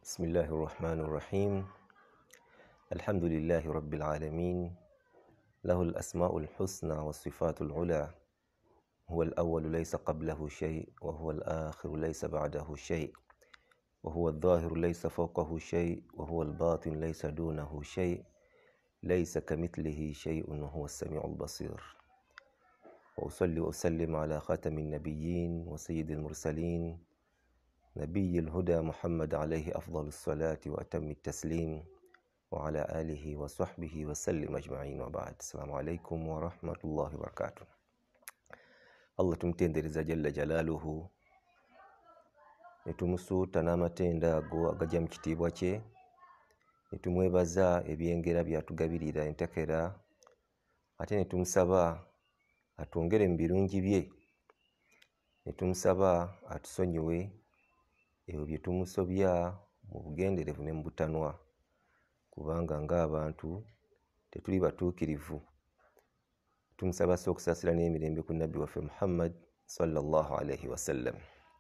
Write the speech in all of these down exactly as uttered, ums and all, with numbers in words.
بسم الله الرحمن الرحيم. الحمد لله رب العالمين، له الأسماء الحسنى والصفات العلى، هو الأول ليس قبله شيء، وهو الآخر ليس بعده شيء، وهو الظاهر ليس فوقه شيء، وهو الباطن ليس دونه شيء، ليس كمثله شيء، وهو السميع البصير. وأصلي وأسلم على خاتم النبيين وسيد المرسلين، نبي الهدى محمد عليه أفضل الصلاة وأتم التسليم، وعلى آله وصحبه وسلم أجمعين، وبعد. السلام عليكم ورحمة الله وبركاته. الله tumtendereza jalla jalaluhu, netumusuuta n'amatenda ago agajja mu kitiibwa kye, netumwebaza ebyengera byatugabirira entekera, ate netumusaba atwongere mu birungi bye, netumusaba atusonyiwe ebyo bye tumusobya mu bugenderevu ne mu butanwa, kubanga ng'abantu tetuli batuukirivu. Tumusaba okusaasira n'emirembe ku nabbi waffe Muhammad sallallahu alayhi wasallam.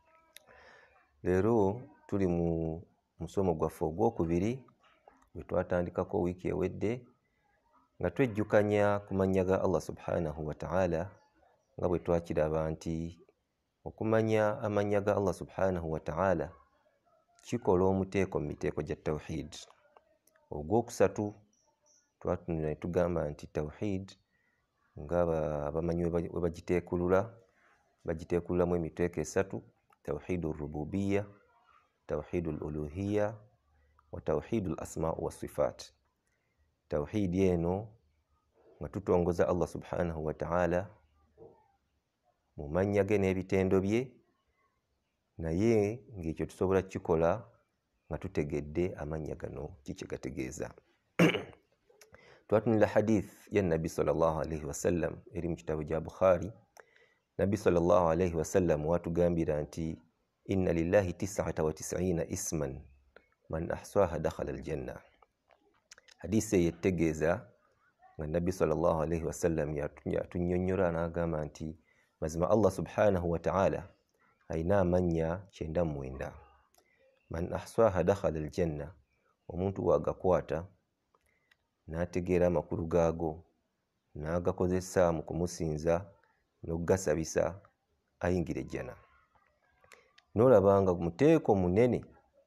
Leero tuli mu musomo gwaffe ogwokubiri gwe twatandikako wiiki ewedde, nga twejjukanya ku mannya ga Allah subhanahu wa ta'ala, nga bwe twakiraba nti okumanya amannya ga Allah subhanahu wa ta'ala kikola omuteeko mu miteeko gya tawhid. Ogwokusatu twatunula ne tugamba nti tawhid nga abamanyi we bagiteekulula, bagiteekululamu emiteeko esatu: tawhidu rububiya, tawhidu uluhiya, wa tawhidu asma wa sifat. Tawhid eno nga tutongoza Allah subhanahu wa ta'ala mu mannya ge n'ebitendo bye, naye ng'ekyo tusobola kikola nga tutegedde amannya gano kiki gategeeza. Twatunula hadith ya Nabi sallallahu alayhi wasallam eri mu kitabu kya Bukhari. Nabi sallallahu alayhi wasallam watugambira nti inna lillahi tis'ata wa tis'ina isman man ahsaha dakhala aljanna. Hadith yetegeeza nga Nabi sallallahu alayhi wasallam yatunnyonnyola n'agamba nti mazima Allah subhanahu wa ta'ala ayina amannya kyenda mu mwenda. Man ahsaha dakhala aljanna, omuntu wagakwata n'ategeera amakulu gaago n'agakozesa mu kumusinza n'okugasabisa, ayingira ejjana. N'olabanga muteeko munene,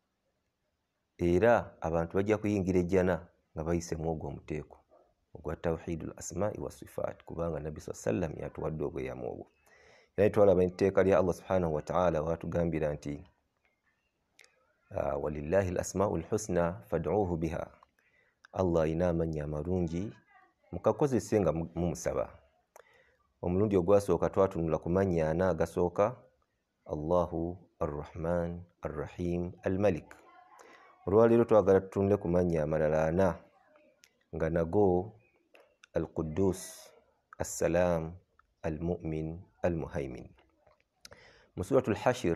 era abantu bajja kuyingira ejjana nga bayisemu ogwo omuteeko ogwa tawhidul asma'i wa sifat, kubanga Nabbi sallallahu alayhi wasallam yatuwadde obweyamo obwo. Era twalaba etteeka lya Allah subhanahu wa ta'ala watugambira nti walillahi al-asma'ul husna fad'uuhu biha. Allah ayina amannya amalungi, mukakozese nga mumusaba. Omulundi ogwasooka twatunula ku mannya ana agasooka: Allahu ar-Rahman ar-Rahim al-Malik. Olwaleero twagala tutunule ku mannya amalala ana, nga nago al-Quddus, as-Salam, al-Mu'min, al-Muhaymin. Mu suratul Hashir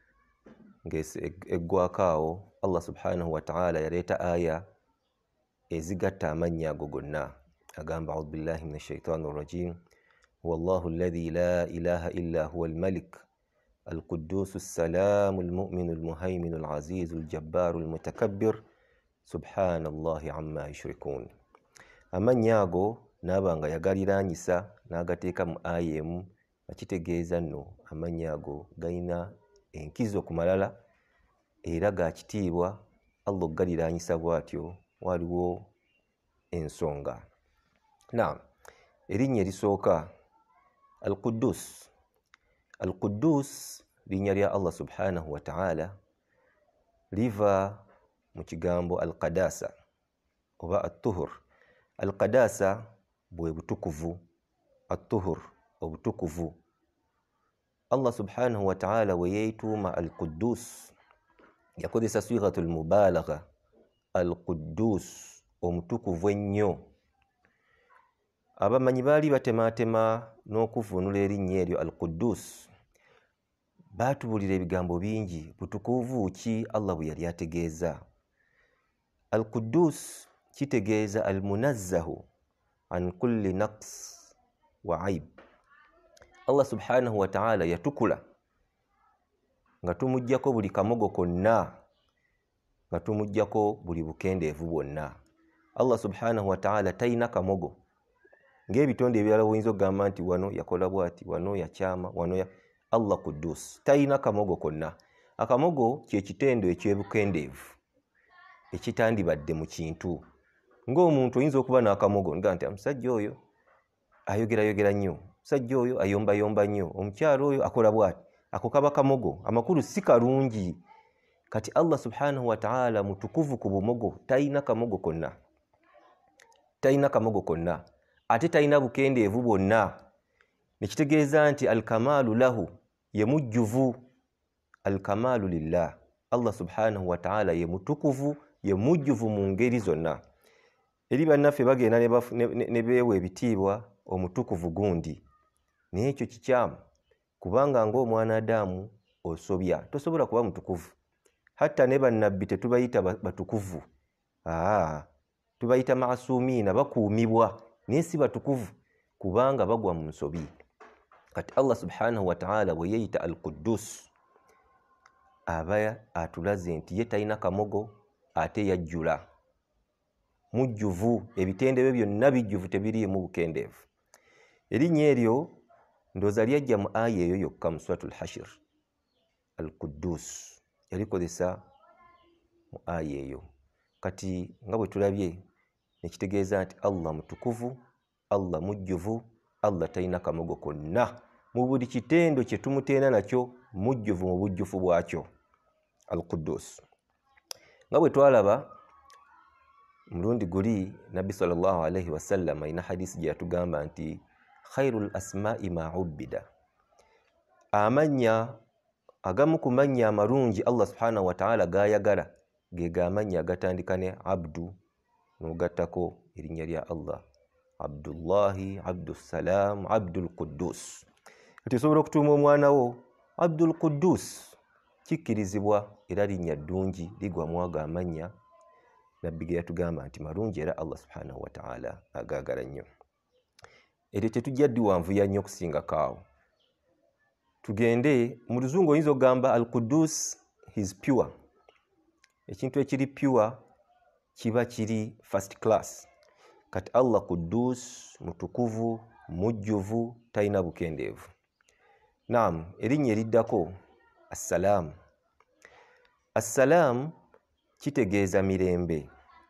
ng'eggwakaawo Allah subhanahu wa ta'ala yaleeta aya ezigatta amannya ago gonna, agamba a'udhu billahi minash shaitani rrajim, huwa Allahu alladhi la ilaha illa huwa al-Malik al-Quddus as-Salam al-Mu'min al-Muhaymin al-Aziz al-Jabbar al-Mutakabbir subhanallahi amma yushrikun. Amannya ago n'abanga yagaliranyisa n'agateeka mu aya emu, akitegeeza nno amannya ago galina enkizo ku malala era ga kitiibwa. Allah ogaliranyisa bw'atyo waliwo ensonga. Naam, erinnya erisooka al-Quddus. Al-Quddus linnya lya Allah subhanahu wa ta'ala, liva mu kigambo al-Qadasa oba at-Tuhur. Al-Qadasa bwe butukuvu, at-Tuhur obutukuvu. Allah subhanahu wa ta'ala we yeetuuma al-Quddus yakozesa sighatul mubalagha, al-Quddus omutukuvu ennyo. Abamanyi baali batemaatema n'okuvunula erinnya eryo al-Quddus, baatubulira ebigambo bingi butukuvu ki Allah bwe yali ategeeza. Al-Quddus kitegeeza al-munazzahu an kulli naqs wa aib. Allah subhanahu wa ta'ala yatukula nga tumujjako buli kamogo konna nga tumujjako buli bukendeevu bwonna. Allah subhanahu wa ta'ala tayina kamogo ng'ebitonde ebirala oyinza okugamba nti wano yakola bwati, wano yakyama, wano ya... Allah Quddus tayina kamogo konna. Akamogo kye kitendo eky'ebukendeevu ekitandibadde mu kintu. Ng'omuntu oyinza okuba n'akamogo nga nti omusajja oyo ayogera yogera nnyo, omusajja oyo ayomba yomba nnyo, omukyalo oyo akola bwati. Ako kaba kamogo, amakulu si kalungi. Kati Allah subhanahu wa ta'ala mutukuvu ku bumogo, tayina kamogo konna. Tayina kamogo konna. Ate tayina bukendeevu bwonna. Nekitegeeza nti al-kamalu lahu, ye mujjuvu. Al-kamalu lillah. Allah subhanahu wa ta'ala ye mutukuvu, ye mujjuvu mu ngeri zonna. Eri bannaffe bagenda ne beewa ebitiibwa omutukuvu gundi. Naye ekyo kikyamu, kubanga ng'omwana Adamu osobya tosobola kuba mutukuvu. Hatta ne bannabbi tetubayita batukuvu. Aa, tubayita maasumiina, bakuumibwa, naye si batukuvu kubanga bagwa mu nsobi. Kati Allah subhanahu wa ta'ala bwe yeeyita al-Quddus, aba atulaze nti ye talina kamogo ate yajjula. Mujjuvu, ebitende bye byonna bijjuvu, tebiriimu bukendeevu. Erinnya eryo ndooza lyajja mu aya eyo yokka mu suratul Hashr. Al-Quddus yalikozesa mu aya eyo. Kati nga bwe tulabye nekitegeeza nti Allah mutukuvu, Allah mujjuvu, Allah talina kamogo konna. Mu buli kitendo kye tumuteena nakyo mujjuvu mu bujjufu bwakyo. Al-Quddus. Nga bwe twalaba mulundi guli Nabbi sallallahu alayhi wa sallam ayina hadisi gye yatugamba nti khairul asma'i ma ubbida. Amanya agamu ku mannya amalungi Allah subhanahu wa ta'ala gayagala ge gamannya agatandika ne abdu n'ogattako erinnya lya Allah. Abdullahi, Abdussalam, Abdul Quddus. Kati osobola okutuuma omwana wo Abdul Quddus, kikkirizibwa era linnya ddungi ligwa mu ago amannya Nabbi ge yatugamba nti malungi era Allah subhanahu wa ta'ala agaagala nnyo. Eryo tetujja ddiwanvuya nnyo okusinga kaawo. Tugende mu Luzungu oyinza okugamba al-Quddus is pure. Ekintu ekiri pure kiba kiri first class. Kati Allah Quddus mutukuvu, mujjuvu, talina bukendeevu. Naam, erinnya eriddako assalamu. Assalamu kitegeeza mirembe.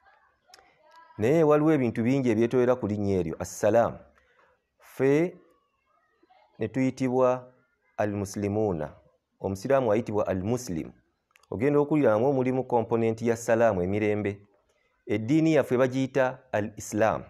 Naye waliwo ebintu bingi ebyetoolera ku linnya eryo assalamu. Fe ne tuyitibwa al-muslimuuna. Omusiraamu ayitibwa al-muslim. Ogenda okuliramu omulimu komponenti ya salaamu, emirembe. Eddiini yaffe bagiyita al-Islam.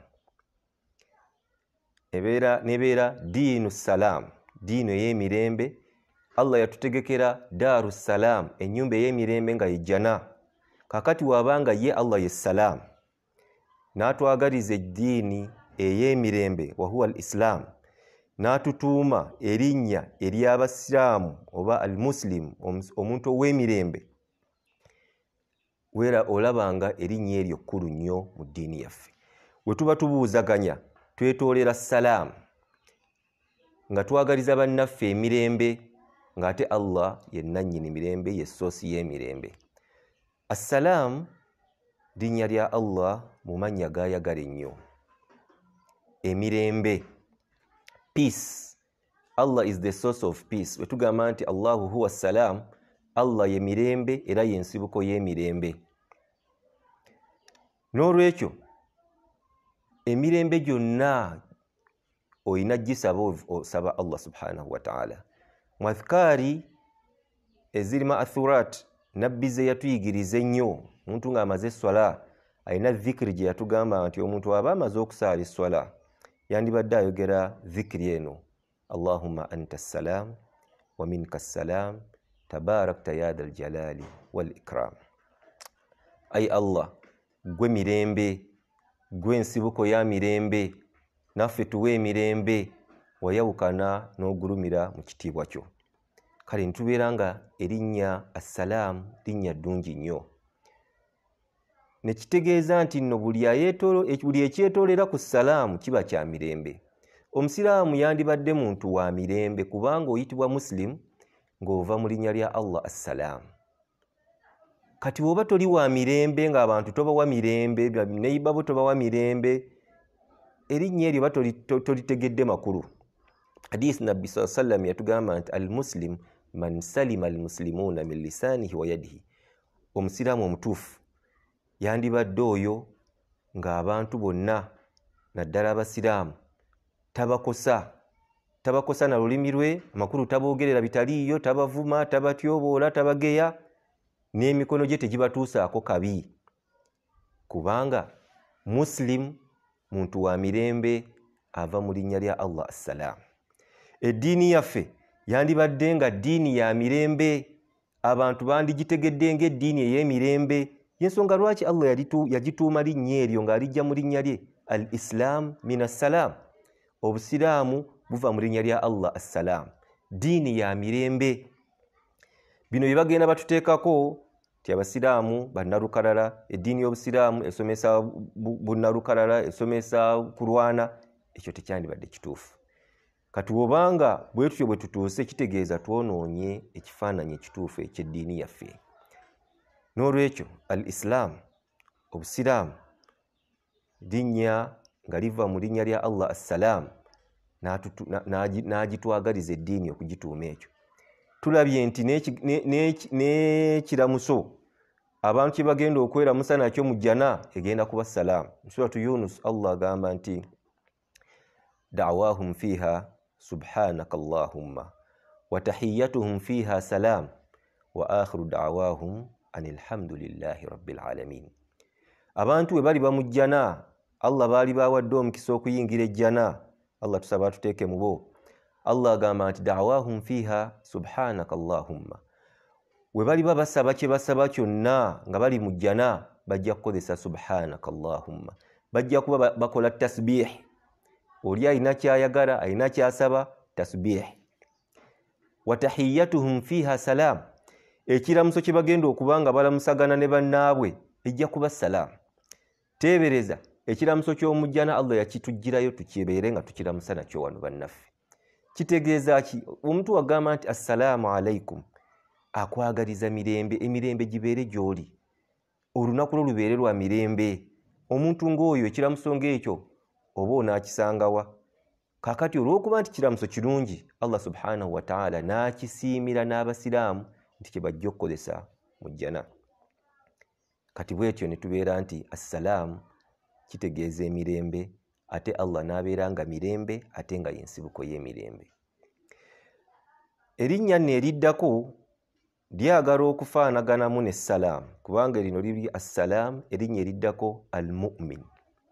Ebeera nebeera diinu salaam, diinu ey'emirembe. Allah yatutegekera daaru salaam, ennyumba ey'emirembe nga ye jana. Kakati wabanga ye Allah ye salaam, n'atwagaliza eddiini ey'emirembe wa huwa al-Islam, n'atutuuma erinnya ery'abasiraamu oba al-Muslim, omuntu ow'emirembe, wera olabanga erinnya eryo kkulu nnyo mu ddiini yaffe. We tuba tubuuzaganya twetoolera salaamu nga twagaliza bannaffe emirembe, ng'ate Allah ye nannyini mirembe, ye ssoosi y'emirembe. Assalaamu linnya lya Allah mu mannya gaayagala ennyo. Emirembe, peace. Allah is the source of peace. We tugamba nti Allahu huwa salaam, Allah ye mirembe era ye nsibuko y'emirembe. N'olwekyo emirembe gyonna oyina gisaba osaba Allah subhanahu wa ta'ala. Mu adhkaari eziri ma'thurat, Nabbi ze yatuyigiriza ennyo. Omuntu ng'amaze esswala ayina dhikiri gye yatugamba nti omuntu aba amaze okusaala esswala yandibadde ayogera dhikiri eno: Allahumma anta assalaam wa minka assalaam tabarakta ya dhal jalali wal ikram. Ay Allah, gwe mirembe, gwe nsibuko ya mirembe, naffe tuwe emirembe, wayawukana n'ogulumira mu kitiibwa kyo. Kale ntubeera nga erinnya assalaamu linnya ddungi nnyo. Ne kitegeeza nti nno buli ekyetoolera ku salaamu kiba kya mirembe. Omusiraamu yandibadde muntu wa mirembe kubanga oyitibwa muslim ng'ova mu linnya lya Allah assalaamu. kati woba toli wa mirembe ng'abantu tobawa mirembe neighbor bo tobawa mirembe erinnya eryo tolitegedde makulu. Hadith Nabbi sallallahu alayhi wa sallam yatugamba nti al-muslim man salima al-muslimuna min lisanihi wa yadihi, omusiraamu omutuufu yandibadde oyo ng'abantu bonna naddala abasiraamu tabakosa tabakosa na lulimi lwe, amakulu taboogerera bitaliiyo, tabavuma, tabatyoboola, tabageya, n'emikono gye tegibatuusaako kabi, kubanga muslim muntu wa mirembe ava mu linnya lya Allah assalaam. Eddiini yaffe yandibadde nga ddiini ya mirembe, abantu bandigitegedde ng'eddiini ey'emirembe. Yensonga lwaki Allah yagituuma linnya eryo ng'alijja mu linnya lye al-Islam min assalaam, obusiraamu buva mu linnya lya Allah assalaam, ddiini ya mirembe. Bino bye bagenda batuteekako ti abasiraamu bannalukalala, eddiini y'obusiraamu esomesa bunnalukalala, esomesa kulwana, ekyo tekyandibadde kituufu. Kati obanga bwe tutyo bwe tutuuse kitegeeza twonoonye ekifaananyi ekituufu eky'eddiini yaffe. N'olwekyo al-Islam, obusiraamu, linnya nga liva mu linnya lya Allah assalaam, n'agitwagaliza eddiini okugituuma ekyo. Tulabye nti n'ekiramuso abantu kye bagenda okweramusa nakyo mu jjana egenda kuba salaamu. Mu suratu Yunus Allah agamba nti da'waahum fiiha subhanaka Allahumma wa tahiyyatuhum fiiha salaam wa akhiru da'waahum anil hamdulillahi rabbil alamin. Abantu we bali bamujjana, Allah baali bawadde omukisa okuyingira ejjana, Allah tusaba tuteeke mu bo. Allah agamba nti da'waahum fiiha subhanaka Allahumma, we bali babasaba kye basaba kyonna nga bali mu jjana bajja kukozesa subhanaka Allahumma, bajja kuba bakola tasbih. Oli alina kyayagala, alina kyasaba, tasbih. Wa tahiyyatuhum fiiha salaam, ekiramuso kye bagenda okuba nga balamusagana ne bannaabwe ejja kuba salaamu. Teebereza ekiramuso ky'omujjana Allah yakitujjirayo tukibeere nga tukiramusa nakyo wano bannaffe. Kitegeeza ki? Omuntu agamba nti assalaamu alaikum, akwagaliza mirembe, emirembe gibeere gy'oli, olunaku lwo lubeere lwa mirembe. Omuntu ng'oyo ekiramuso ng'ekyo oba onaakisangawa? Kaakati olw'okuba nti kiramuso kirungi, Allah subhanahu wa ta'ala n'akisiimira n'abasiraamu nti kye bajja okukozesa mu jjana. Kati bwetyo ne tubeera nti assalaamu kitegeeza emirembe, ate Allah n'abeera nga mirembe ate nga y'ensibuko y'emirembe. Erinnya nno eriddako lyagala okufaanaganamu ne salaamu, kubanga lino liri assalaamu, erinnya eriddako al-mu'min.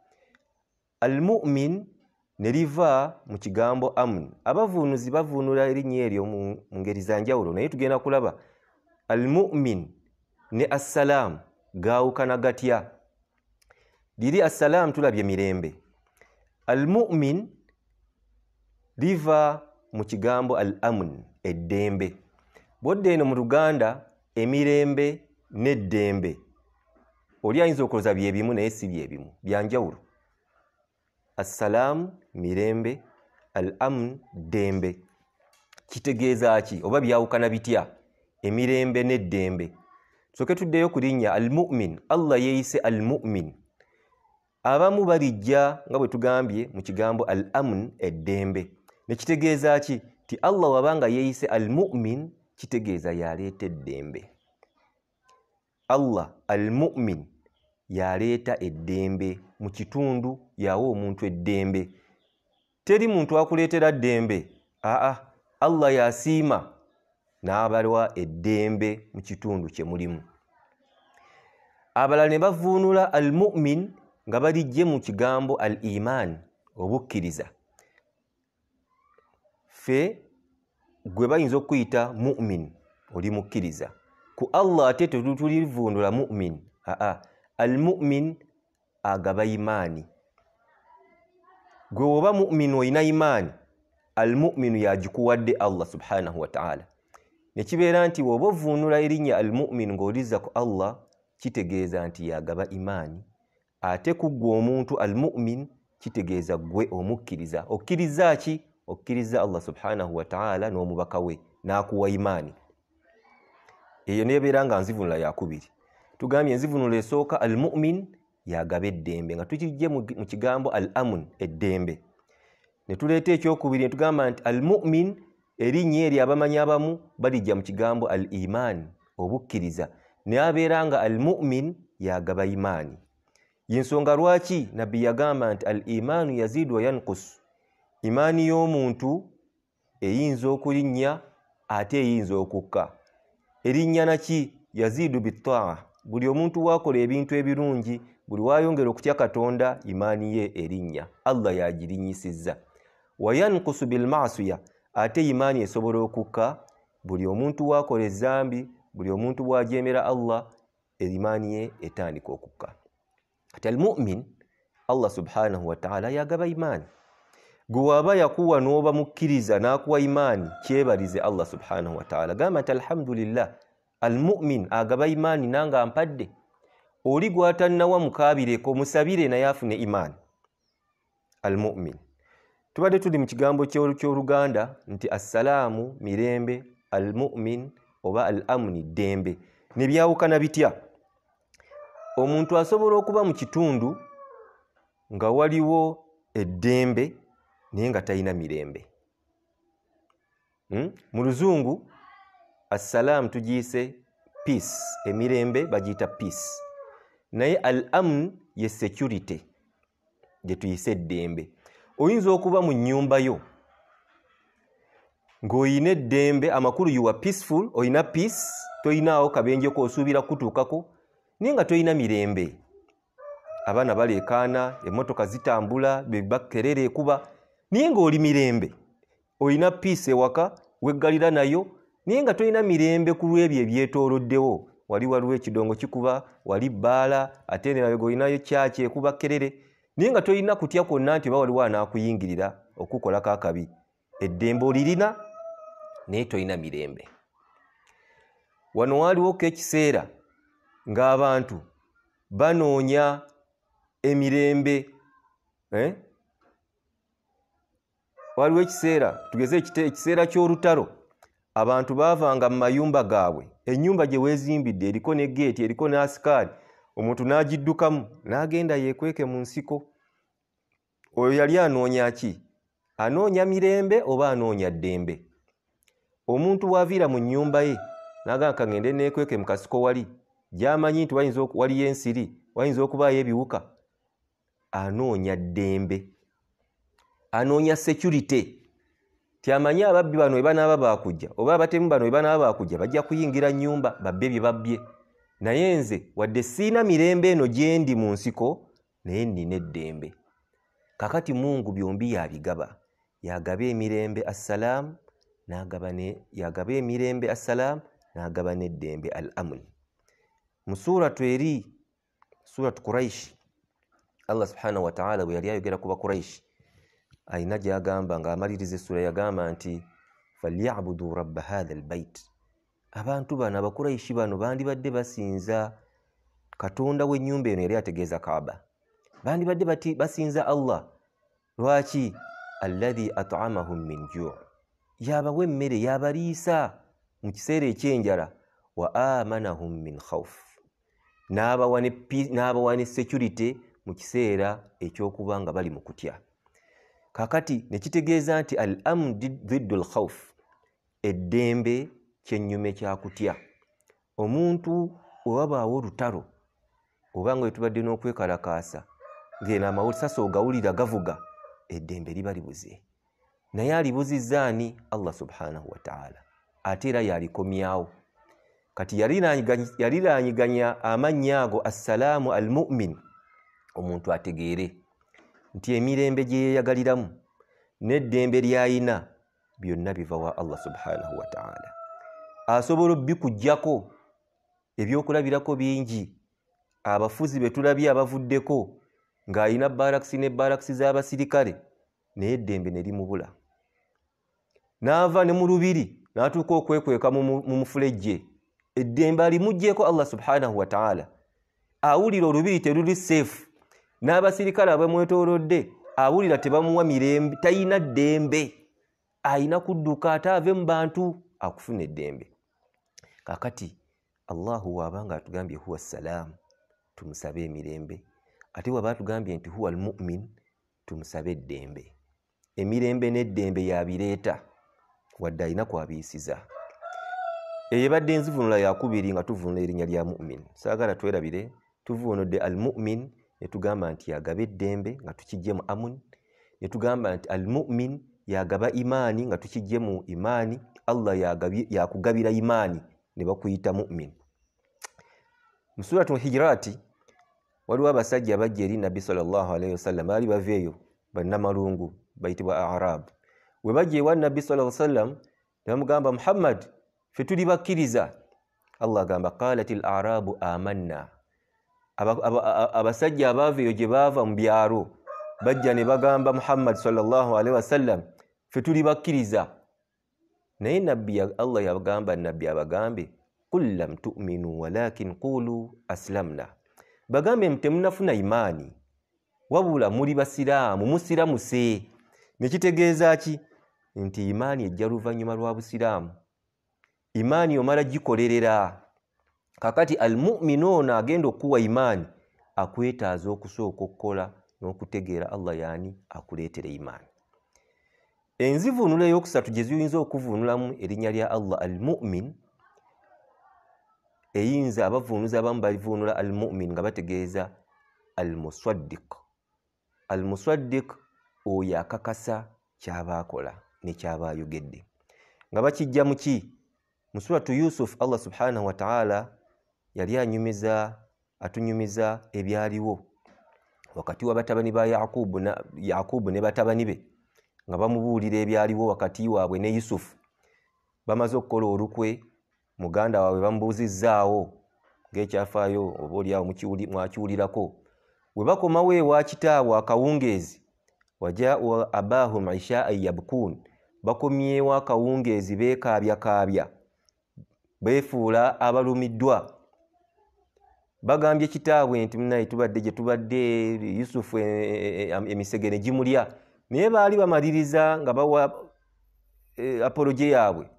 Al-mu'min ne liva mu kigambo amun. Abavuunuzi bavuunula erinnya eryo mu ngeri za njawulo, naye tugenda kulaba al-mu'min ne assalaamu gaawukana gatya. Liri assalaamu tulabye mirembe. Al-mu'min liva mu kigambo al-amun, eddembe. Bwodde eno mu Luganda emirembe n'eddembe oli ayinza okulooza bye bimu naye si bye bimu, bya njawulo. Assalaamu mirembe, al-amun ddembe. Kitegeeza ki oba byawukana bitya emirembe n'eddembe? Soke tuddeyo ku linnya al-mu'min. Allah yeeyise al-mu'min. Abamu balijja nga bwe tugambye mu kigambo al-amun, eddembe. Ne kitegeeza ki? Ti Allah wabanga yeeyise al-mu'min kitegeeza yaleeta eddembe. Allah al-mu'min yaleeta eddembe mu kitundu, yawa omuntu eddembe. Teri muntu akuleetera ddembe. Aa, Allah yasiima n'abalwa eddembe mu kitundu kye mulimu. Abalala ne bavuunula al-mu'min nga balijje mu kigambo al-iman, obukkiriza. Fe gwe bayinza okuyita mu'min, oli mukkiriza. Ku Allah ate tetulivuunula mu'min. Aa, al-mu'min agaba imaani. Gwe oba mu'min oyina imaani, al-mu'minu yagikuwadde Allah subhanahu wa ta'ala. Ne kibeera nti bw'oba ovuunula erinnya al-mu'min ng'oliza ku Allah, kitegeeza nti yagaba imaani. Ate ku gwe omuntu al-mu'min kitegeeza gwe omukkiriza. Okkiriza ki? Okkiriza Allah subhanahu wa ta'ala n'omubaka we, n'akuwa imaani. Eyo nebeera nga nzivunula yakubiri. tugambye enzivunula esooka almu'min yagaba eddembe nga tukijje mu kigambo al amun eddembe. Ne tuleeta ekyokubiri ne tugamba nti almu'min erinnya eri abamanyi abamu balijja mu kigambo al iman obukkiriza, naye abeera nga almu'min yagaba imaani. Yensonga lwaki nabbi yagamba nti al imanu yazidu wa yanqus, imaani y'omuntu eyinza okulinnya ate eyinza okukka. Erinnya naki? Yazidu bitaa, buli omuntu wakola ebintu ebirungi, buli wayongera okutya Katonda imaani ye erinnya, Allah yagirinyisizza. Wa yanqusu bil ma'siya, ate imaani esobola okukka buli omuntu wakola ezzambi, buli omuntu bw'ajeemera Allah imaani ye etandika okukka. Kati almu'min Allah subhanahu wa ta'ala yagaba imaani. Gwe waba yakuwa n'oba mukkiriza n'akuwa imaani, kyebalize Allah subhanahu wa ta'ala. Gamba nti alhamdulillah, almu'min agaba imaani nange ampadde. Oli gwatannawa mukaabireko musabire naye afune imaani. Almu'min. Tubadde tuli mu kigambo ky'Oluganda nti assalaamu mirembe, almu'min oba al-amni ddembe. Ne byawukana bitya? Omuntu asobola okuba mu kitundu nga waliwo eddembe naye nga talina mirembe. Hmm? Mu Luzungu assalaamu tugiyise peace, emirembe bagiyita peace. Naye al-amn ye security, gye tuyise eddembe. Oyinza okuba mu nnyumba yo ng'oyina eddembe, amakulu you are peaceful, oyina peace, toyinaawo kabenje k'osuubira kutuukako, naye nga toyina mirembe. Abaana baleekaana, emmotoka zitambula, bakkerere ekuba, naye ng'oli mirembe. Oyina peace ewaka, weggalira nayo, naye nga toyina mirembe ku lw'ebyo ebyetooloddewo. Wali waliwo ekidongo kikuba, wali bbaala, ate n'emabega oyinayo kyaki ekuba kkerere, naye nga toyina kutya kwonna nti oba waliwo anaakuyingirira okukolako akabi. Eddembe olirina naye toyina mirembe. Wano waliwoko ekiseera ng'abantu banoonya emirembe. Eh? Waliwo ekiseera, tugeze ekiseera ky'olutalo, abantu baavanga mu mayumba gaabwe, ennyumba gye weezimbidde eriko ne geeti, eriko n'asikaali, omuntu n'agiddukamu n'agenda yeekweke mu nsiko. Oyo yali anoonya ki? Anoonya mirembe oba anoonya ddembe? Omuntu bw'aviira mu nnyumba ye n'agamba ka ngende neekweke mu kasiko wali, gy'amanyi nti wayinza waliyo ensiri, wayinza okubaayo ebiwuka, anoonya ddembe, anoonya security. Tiamanyi ababbi bano we banaaba baakujja oba abatemu bano we banaaba baakujja bajja kuyingira nnyumba babbe bye babbye. Naye nze wadde siina mirembe eno gye ndi mu nsiko, naye nnina eddembe. Kakati Mungu byombi yabigaba. Yagaba emirembe assalaamu, n'agaba ne yagaba emirembe assalaamu, n'agaba n'eddembe al-amn. Mu suuratu eri, suuratu Quraish, Allah subhanahu wa ta'ala bwe yali ayogera ku Bakuraishi, ayina gy'agamba ng'amaliriza essura yagamba nti falyabudu rabba hadha albayt. Abantu bano Abakuraishi bano bandibadde basinza Katonda w'ennyumba eno, yali ategeeza Kaaba. Bandibadde bati basinza Allah. Lwaki? Alladhi at'amahum min ju', yabawa emmere, yabaliisa mu kiseera ekyenjala. Wa amanahum min khawf, n'abawa ne security mu kiseera ekyokuba nga bali mu kutya. Kakati ne kitegeeza nti al-amn diddu al-khawf, eddembe kyennyume kyakutya. Omuntu owabaawo olutalo oba nga wetubadde n'okwekalakaasa ng'eno amawulire sasa ogawulira gavuga, eddembe liba libuze. Naye alibuzizza ani? Allah subhanahu wa ta'ala. Ate era yalikomyawo. Kati yaliraanyiganya amannya ago assalaamu al-mu'min, omuntu ategeere nti emirembe gye yeeyagaliramu n'eddembe ly'ayina byonna biva wa Allah subhanahu wa ta'ala. Asobola bikujjako ebyokulabirako bingi. Abafuzi be tulabye abavuddeko ng'ayina barakisi ne barakisi z'abasirikale, naye eddembe ne limubula. N'ava ne mu lubiri n'atuuka okwekweka mu mufulejje, eddembe alimuggyeko Allah subhanahu wa ta'ala. Awulira olubiri teruli seefu, n'abasirikale abamwetoolodde awulira tebamuwa mirembe, tayina ddembe, ayina kudduka ate ave mu bantu akufuna eddembe. Kakati Allahu wabanga atugambye huwa salam tumusabe emirembe, ate waba atugambye nti huwa almu'min tumusabe eddembe. Emirembe n'eddembe yabireeta wadde alina kwabiyisiza. Eyo ebadde enzivunula yakubiri nga tuvunula erinnya lya mu'min. Saagala twerabire tuvunudde almu'min ne tugamba nti yagaba eddembe nga tukijje mu amun, ne tugamba nti almu'min yagaba imaani nga tukijje mu imaani, Allah yakugabira imaani ne bakuyita mu'min. Mu suratu Hijirati waliwo abasajja bajja eri Nabbi sallallahu alayhi wasallam, baali baveeyo bannamalungu bayitibwa Arab. We bajja ewa Nabbi sallallahu alayhi wasallam ne bamugamba, Muhammad fe tuli bakkiriza. Allah agamba qalatil arabu amanna. Abasajja abaveeyo gye baava mu byalo bajja ne bagamba Muhammad sallallahu alayhi wasallam fe tuli bakkiriza. Naye Nabbi Allah yagamba Nabbi abagambe qul lam tu'minu walakin qulu aslamna. Bagambe mtemunafuna imaani wabula muli basiraamu musiramuse. Nekitegeeza ki? Nti imaani ejja luvannyuma lwa busiraamu. Imaani omala gikolerera. Kakati almu'minu ono agenda okuwa imaani akwetaaza okusooka okukola n'okutegeera Allah yaani akuleetera imaani. Enzivunula ey'okusatu gye ziyinza okuvunulamu erinnya lya Allah almu'min, eyinza abavunuza abamu balivunula almu'min nga bategeeza almuswaddiq. Almuswaddiq oyo akakasa kyaba akola ne kyaba ayogedde. Nga bakijja mu ki? Mu suratu Yusuf Allah subhanahu wa ta'ala yali anyumiza atunyumiza ebyaliwo wakati wa batabani ba Yakubu na Yakubu ne batabani be, nga bamubuulira ebyaliwo wakati waabwe ne Yusufu. Bamaze okukola olukwe, muganda waabwe bamubuuzizzaawo ng'ekyafaayo oba oliawo mwakiwulirako. We bakomawo ewa kitaabwe akawungeezi, wajaa'u abaahum ishaa'an yabkuun, bakomyewo akawungeezi beekaabya-kaabya, beefuula abalumiddwa. Bagambye kitaabwe nti munaye tubadde gye tubadde, Yusufu emisege ne gimulya. Naye baali bamaliriza nga bawa apology yaabwe,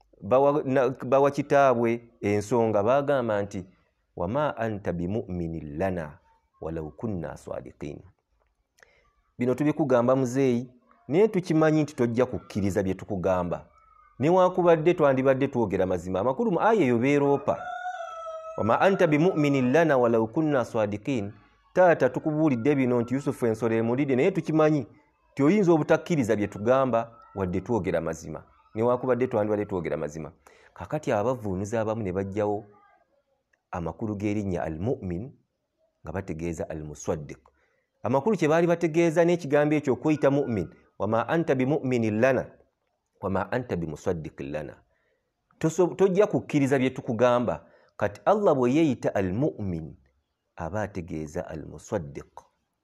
bawa kitaabwe ensonga, bagamba nti wama anta bimu'minin lana walau kunna swadiqin. Bino tubikugamba muzeeyi, naye tukimanyi nti tojja kukkiriza bye tukugamba. Newakubadde twandibadde twogera mazima. Amakulu mu aya eyo beeroopa. Wama anta bimu'minin lana walau kunna swadiqin. Taata tukubuulidde bino nti Yusufu ensolo emulidde, naye tukimanyi ti oyinza obutakkiriza bye tugamba wadde twogera mazima. Newakubadde twandibadde twogera mazima. Kakati abavuunuza abamu ne bajjawo amakulu g'erinnya almu'min nga bategeeza almuswaddiq. Amakulu kye baali bategeeza n'ekigambo ekyo okweyita mu'min, wama anta bimu'minin lana wama anta bimusaddiqin lana. Tojja kukkiriza bye tukugamba. Kati Allah bwe yeeyita almu'min aba ategeeza almuswaddiq.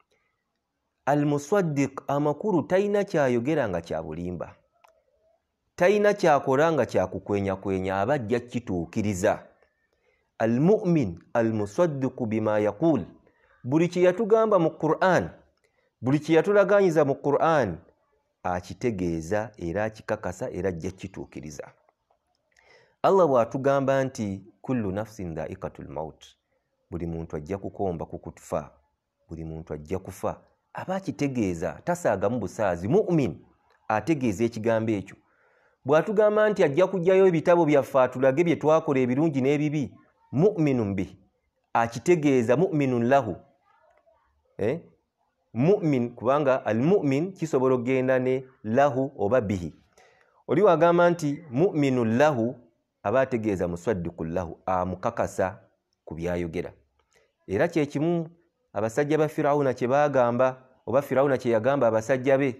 Almuswaddiq amakulu talina kyayogera nga kya bulimba, talina kyakola nga kyakukwenyakwenya, aba ajja kituukiriza. Almu'min almusaddiqu bima yaqul. Buli kye yatugamba mu Qur'an, buli kye yatulaganyiza mu Qur'an akitegeeza era akikakasa era ajja kituukiriza. Allah bw'atugamba nti kullu nafsin dha'iqatul maut, buli muntu ajja kukomba kukufa, buli muntu ajja kufa, aba akitegeeza, tasaagamu busaazi. Mu'min ategeeza ekigambo ekyo. Bw'atugamba nti ajja kujjayo ebitabo byaffe atulage bye twakola ebirungi n'ebibi, mu'minun bihi, akitegeeza. Mu'minun lahu, eh? Mu'min kubanga almu'min kisobola okgenda ne lahu oba bihi. Oli wagamba nti mu'minun lahu, aba ategeeza muswaddiqun lahu, amukakasa ku byayogera. Era kye kimu abasajja ba Firawuna kye bagamba, oba Firawuna kye yagamba abasajja be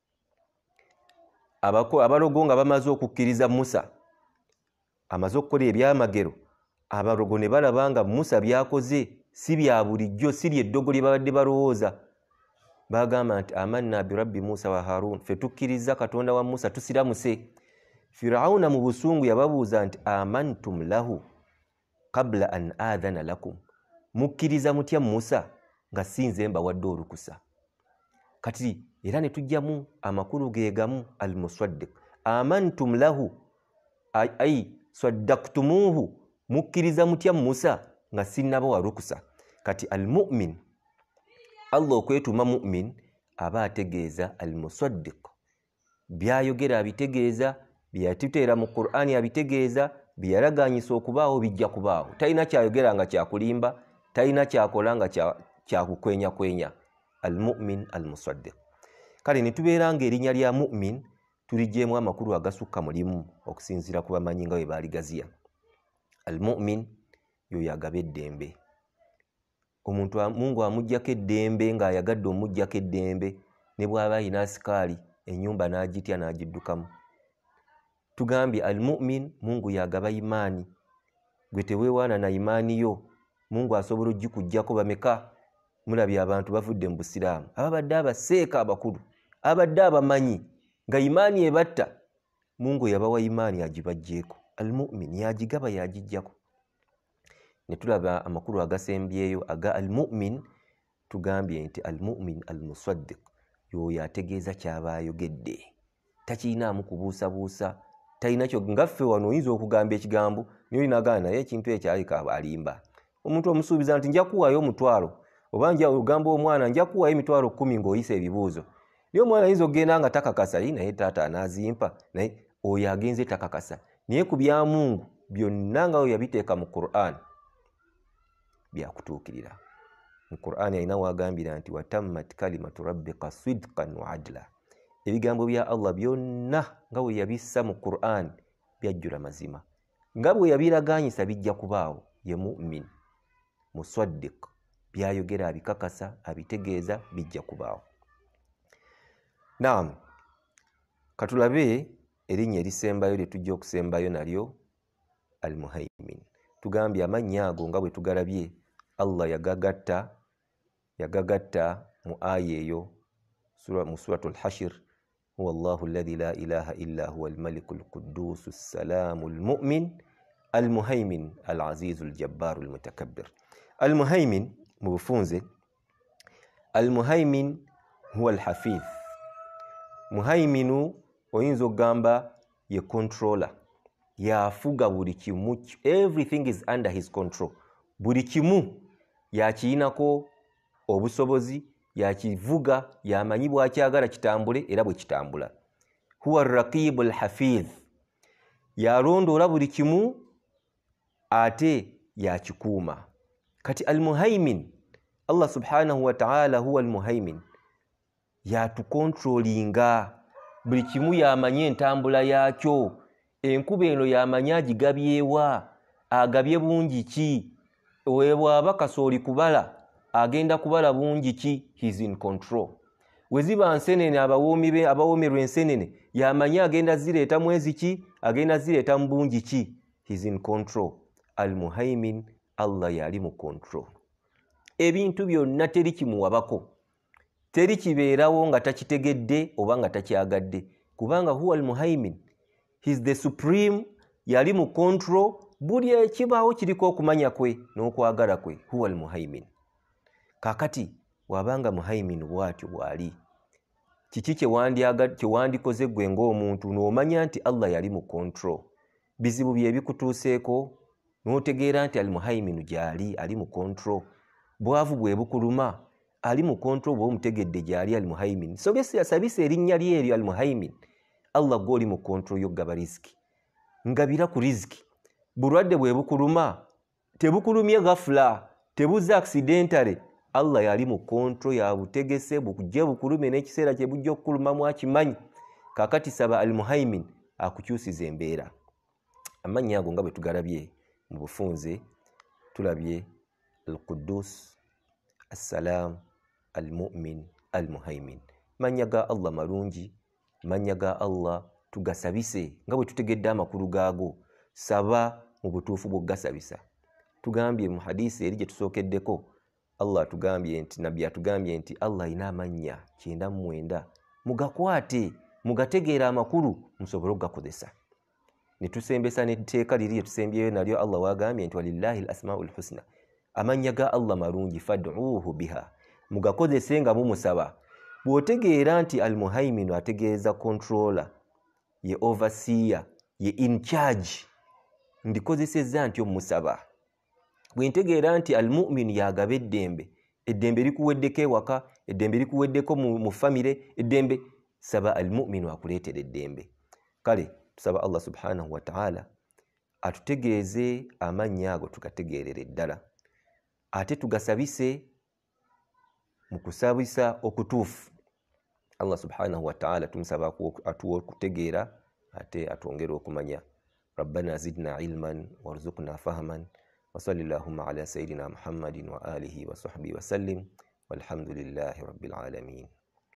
abalogo nga bamaze okukkiriza Musa, amaze okukola ebyamagero. Abalogo ne balaba nga Musa byakoze si bya bulijjo, si lyeddogo lye babadde balowooza. Bagamba nti amanna bi rabbi Musa wa Harun, fe tukkiriza Katonda wa Musa tusiramuse. Firawuna mu busungu yababuuza nti amantum lahu qabla an adhana lakum, mukkiriza mutya Musa nga sinze mbawadde olukusa. Kati era ne tujjamu amakulu geegamu almuswaddiq. Amantum lahu ay swaddaktumuhu, mukkiriza mutya Musa nga sinnaba wa rukusa? Kati al-mu'min, Allah okwetuma mu'min aba ategeeza al-musaddiq, byayogera abitegeeza, byatuteera mu Qur'ani abitegeeza, byalaganyisa okubaawo bijja kubaawo. Talina kyayogera nga kyakulimba, talina kyakola nga kyakukwenya kwenya. Al-mu'min al-musaddiq. Kale ne tubeera ng'erinnya lya mu'min tuligyemu amakulu agasukka mulimu okusinziira ku bamanyi nga bwe baaligaziya. Al-mu'min yoyo agaba eddembe. Omuntu Mungu amuggyako eddembe ng'ayagadde omuggyako eddembe, ne bw'aba alina asikaali ennyumba n'agitya n'agiddukamu. Tugambye al-mu'min, Mungu yagaba imaani. Gwe teweewaana na imaani yo, Mungu asobola ogikuggyako. Bameka mulabye abantu bavudde mu busiraamu, ababadde abaseeka abakulu, abadde abamanyi nga imaani ebatta, Mungu yabawa imaani agibaggyeko. Al-mu'min yagigaba yagijjako. Ne tulaba amakulu agasembyeyo aga al-mu'min, tugambye nti al-mu'min al-musaddiq yoyo ategeeza kyaba ayogedde, takiinaamu kubuusabuusa, talina kyo. Ngaffe wano oyinza okugamba ekigambo naye olinaagana naye ekintu ekyo alika alimba. Omuntu omusuubiza nti nja kuwaayo omutwalo, oba nja ogamba omwana nja kuwaayo emitwalo kkumi ng'oyisa ebibuuzo. Naye omwana ayinza okugenda nga takakasa, naye taata anaazimpa, naye oyo agenze takakasa. Naye ku bya Mungu byonna nga we yabiteeka mu Qur'an byakutuukirira. Mu Qur'an alina wagambira nti watammat kalimatu rabbika sidqan wa adla. Ebigambo bya Allah byonna nga we yabissa mu Qur'an byajjula mazima, nga bwe yabiraganyisa bijja kubaawo. Ye mu'min musaddiq, byayogera abikakasa, abitegeeza, bijja kubaawo. Naam, katulabe erinnya erisembayo lye tujja okusembayo nalyo al-muhaimin. Tugambye amannya ago nga bwe tugalabye Allah yagagatta yagagatta mu aya eyo mu suratul Hashr, huwa Allahu alladhi la ilaha illa huwa al-maliku al-quddus as-salamu al-mu'min al-muhaimin al-azizu al-jabbaru al-mutakabbir. Al-muhaimin mu bufunze, al-muhaimin huwa al-hafidh. Muhaiminu oyinza okugamba ye controller, yafuga buli kimu, everything is under his control. Buli kimu yakiyinako obusobozi, yakivuga, yamanyi bwakyagala kitambule era bwe kitambula. Huwa ar-raqibul hafidh, yalondoola buli kimu ate yakikuuma. Kati al-muhaimin, Allah subhanahu wa ta'ala huwa al-muhaimin, yatukontrolinga buli kimu, yamanye entambula yakyo. Enkuba eno yamanye agigabyewa, agabye bungi ki, webwaba kasooli kubala agenda kubala bungi ki, he's in control. Weziba nsenene abawoomi be abawoomerwa ensenene yamanye agenda zireeta mwezi ki, agenda zireeta mu bungi ki, he's in control. Al-muhaimin, Allah yali mu control. Ebintu byonna teri kimuwabako, teri kibeerawo nga takitegedde oba nga takyagadde, kubanga huwa al-muhaimin, he's the supreme, yali mu control. Buli ekibaawo kiriko okumanya kwe n'okwagala kwe. Huwa al-muhaimin. Kakati wabanga muhaimin bwatyo bwali, kiki kyewandikoze gwe ng'omuntu n'omanya nti Allah yali mu control? Bizibu bye bikutuuseeko n'otegeera nti al-muhaimin gyali ali mu control. Bwavu bwe bukuluma ali mu control, bwe omutegedde gyali al-muhaimin. Sobese yasabise erinnya lyeryo al-muhaimin. Allah gw'oli mu control y'oggaba riziki, ngabira ku riziki. Bulwadde bwe bukuluma tebukulumye ghafula, tebuza accidentally. Allah yali mu control, ya butegese bukujje bukulume n'ekiseera kye bujja okukulumamu akimanyi. Kakati saba al-muhaimin akukyusiza embeera. Amannya ago nga bwe tugalabye mu bufunze, tulabye al-quddus, as-salam, al-mu'min, al-muhaimin. Mannya ga Allah malungi, mannya ga Allah tugasabise nga bwe tutegedde amakulu gaago. Saba mu butuufu bw'ogasabisa. Tugambye mu hadisi eri gye tusookeddeko, Allah tugambye nti nabbi atugambye nti Allah alina amannya kyenda mu mwenda, mugakwate mugategeera amakulu musobole okugakozesa. Ne tusembesa n'etteeka liri lye tusembyeyo nalyo Allah wagambye nti walillahi al-asmaul husna, amannya ga Allah malungi, fad'uuhu biha, mugakozese nga mumusaba. Bw'otegeera nti al-muhaimin ategeeza controller, ye overseer, ye in charge, ndikozesezza ntyo musaba. Bwe ntegeera nti almu'min yagaba eddembe, eddembe likuweddeko ewaka, eddembe likuweddeko mu, mu famire, eddembe, saba almu'minu akuleetera eddembe. Kale tusaba Allah subhanahu wa ta'ala atutegeeze amannya ago tugategeerere ddala, ate tugasabise mu kusabisa okutuufu. Allah subhanahu wa ta'ala tumusaba atuwa okutegeera ate atwongere okumanya. Rabbana zidna ilman warzuqna fahman wa sallallahu ala sayyidina Muhammadin wa alihi wa sahbihi wa sallim walhamdulillahi rabbil alamin.